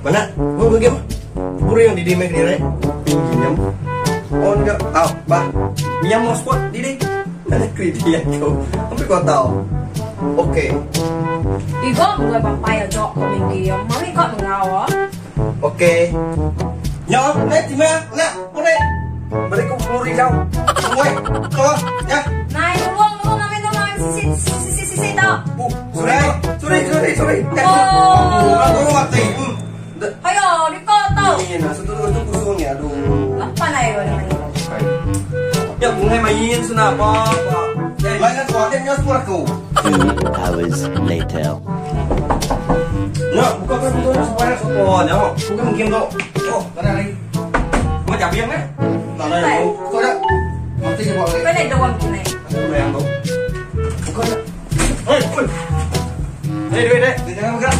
Mana? Gua game. Puri yang di Dimek dia. Pinjam. Oh enggak. Ah, bah. Minyak mau spot di deh. Ada kriteria kau. Hampir kau tahu. Oke. Igo mulai papaya jok kau minggir. Mami kau mengawa. Oke. Nhỏ, nè thì mẹ, nè, con đây. Mà đây cũng lùi đâu. Ngồi, cho nhá. Này, đúng nami sisi tao. Sorry. Oh. Aku mati. Ayo, di kota. Ini nah, satu kusungnya aduh. Apa na yun naman ito? Ya, bunga mayin sunapa. Banyak kuatin nya suaraku. 2 hours later. Nah, buka pintunya supaya soponya. Buka mungkin kok. Oh, mana lagi? Mau cabai yang mana? Mana yang kau dah? Mati ke bawah lagi. Pwede doang kini. Ada yang kau. Buka dah. Hei. Duit deh. Jangan bergerak.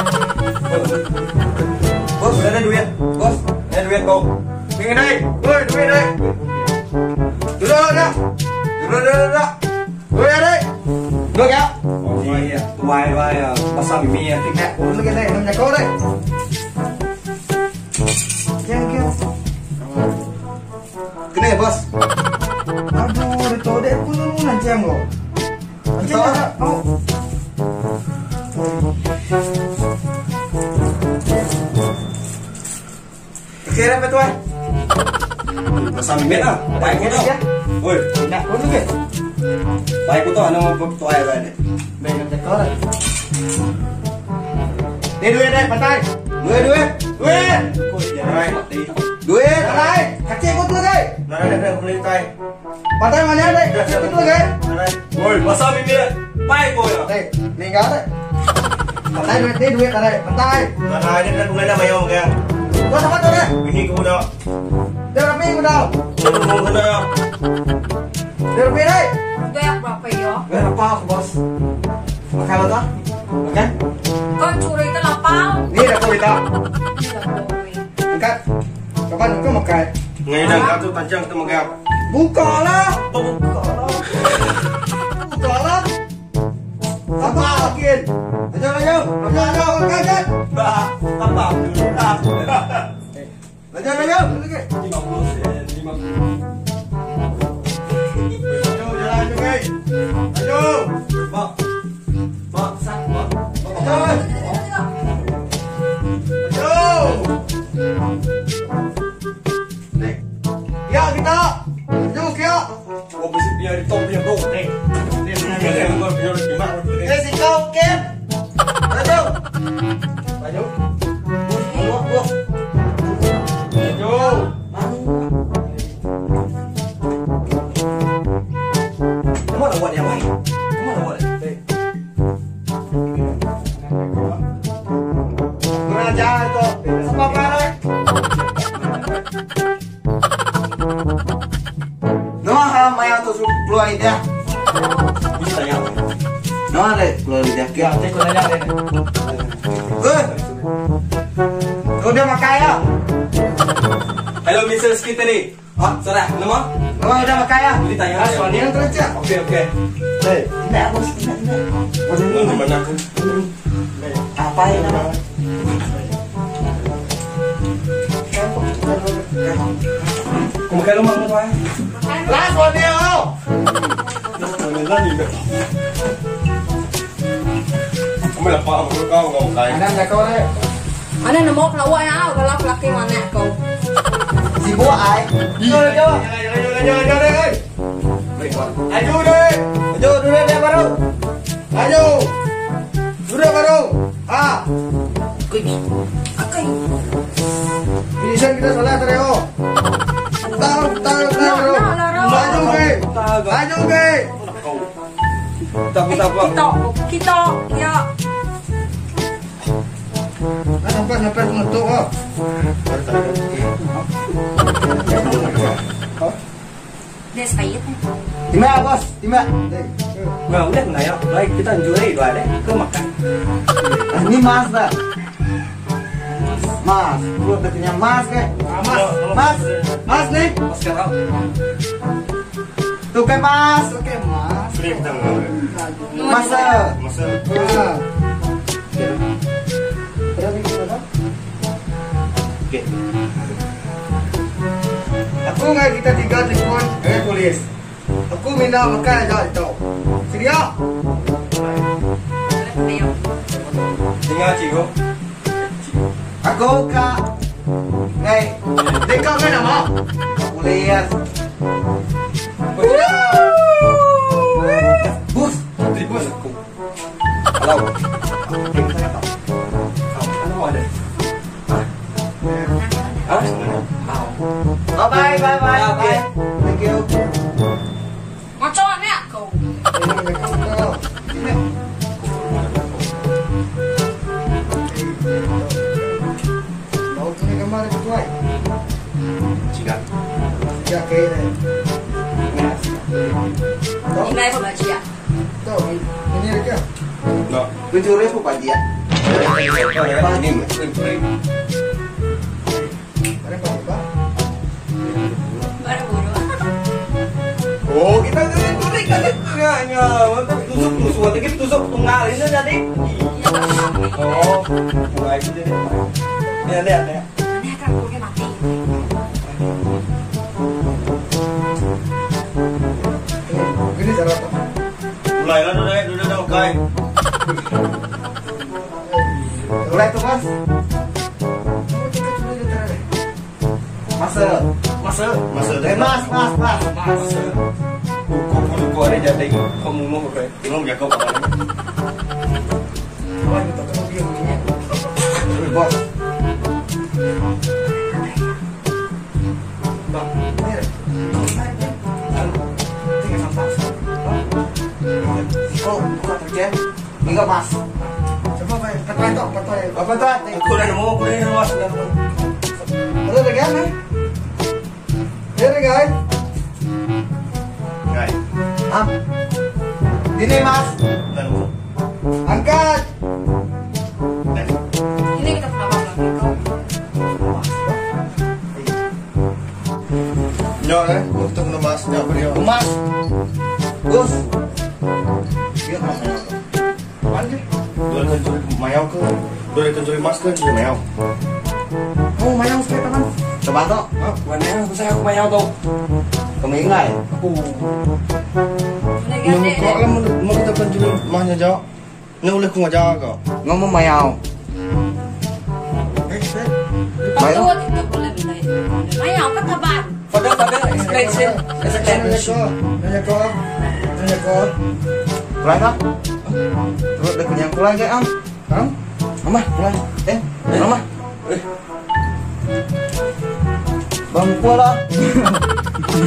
Bos, udah ada duit. Bos, ada duit kau. Pinggir deh. Woi, duit deh. Duduk dah. Duit deh. Duduk ya. Oh iya. Vai ya. Pasang mie ya. Tiket. Duduk deh. Namanya kau deh. Kian. Kena ya, Bos. Aduh, itu deh pun nanti yang kau. Nanti ada. Oh. Kira apa tuan? Masam mie ah. Baik itu. Woi, nak kau tu ke? Baik itu anu mau tuai baik deh. Baik nanti kau deh. Ni duit deh, pantai. Duit. Duit, alai. Kacik kau tu lagi. Nah, beli tai. Pantai mana deh? Kacik kau tu lagi. Woi, masam mie. Baik kau ya. Ni enggak deh. Pantai duit alai. Pantai. Mana ini kan bunga nama yang kaya. Kau apa tu deh? Ini kau dah. Dah berapa kau dah? Kau kena. Dah berapa deh? Gaya berapa yo? Gaya apa bos? Makan apa? Makan? Kau curi itu lapang. Ni dah kau kita. Angkat. Kapan kau makan? Ngayon ang gato panjang tu makan. Buka lah. Apa akin? Ayo. Makan. Bah, apa? Ayo. 50 sen, 50. Ayo. Bak, sak, bak. Ayo. Ya kita. Ayo kia. Oh, mesti biar di top dia bro. Si kau Ken. Ayo. Ayo. Buah. Ayo. Kamu nak buat yang baik. Kurang ajar itu. Sebab apa? Noah maya tu keluar dia. Bisa ya. Noah deh keluar dia. Ya, saya keluar dia. Kau dah makan ya? Hello Mr. Secretary. Sudah, nama? Nama udah makan ya? Ditanya. Soalnya yang terus ya. Oke. Hei, tidak apa sih? Tidak. Mana? Apa ini nama? Kau makan rumah apa? Last one dia. Mana ni? Kamu lapar kau makan. Ada kau deh. Ano na mo klawa ya, galak laki mana kau. Si gua ai. Ayo. Ayo deh baru. Ayo. Sudah baru. Ah. Okay. Bilisan kita salah tereo. Tahu. Maju ke. Kita ya. Nampak mengetuk oh. Des payet. Timah bos, timah. Nggak udah naya. Baik kita anjurin dua deh ke makan. Ini mas dah. Mas, lu udah kenyang mas kayak. Mas nih. Mas sekarang. Tuh kan mas, oke mas. Masa. Oke. Aku nggak kita tiga telepon polis. Aku minta makan aja itu. Sedia? Tinggal Ciko. Aku kak. Hey, dekat kan nama? Kuliah. Bus, Bus aku. Halo. Kamu ada? Oh, bye. Thank you. Macam ni aku. Mau punya gambar itu tuai. Cika. Ya kayaknya. Ini apa baca ya? Tuh, ini aja. No. Pencuri apa pagi ya? Ini mencuri. Ada apa? Baru bodoh. Oh, kita mencuri kan hanya tusuk nanti kita tusuk tunggal ini jadi. Ya tak sama. Oh, mulai itu deh. Lihat. Ini akan pakai mati. Ini cara apa? Mulai lah udah oke. Mulai tuh mas. Masuk. Masuk. Mas. Buku ada jadi kamu mau oke. Kamu jaga apa? Wah, itu kan dia punya. Bos. Bang, ini. Tinggal sampai. Kok buka kerja? Enggak mas. Coba main. Patoi. Apa tuh? Aku udah nemu mas. Ada lagi kan? Ada guys. Guys, Ini mas. Angkat. Ini kita pernah lagi kau. Nyo untuk mas, nyo beliau. Mas. Gus. Dia mas. Panjang. Dua kencuri mayau ke, dua kencuri mas ke kencuri mayau. Oh, mayang sekali teman. Coba toh. Mana saya aku mayau tuh. Kemingai. Ini gede. Kalau mau kita kencuri mahnya jauh, ini boleh ku ngajak kau. Ngomong mayau. Waktu itu boleh bila itu. Ayah, apa kabar? Pada explain. Nanya ko. Kulai kan? Terus udah kenyang kulai ke am? Mama, kulai. Mama. Bang kuala.